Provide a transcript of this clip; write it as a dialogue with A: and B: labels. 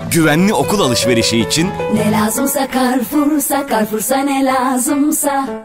A: Güvenli okul alışverişi için
B: ne lazımsa Carrefour'sa, Carrefour'sa ne lazımsa.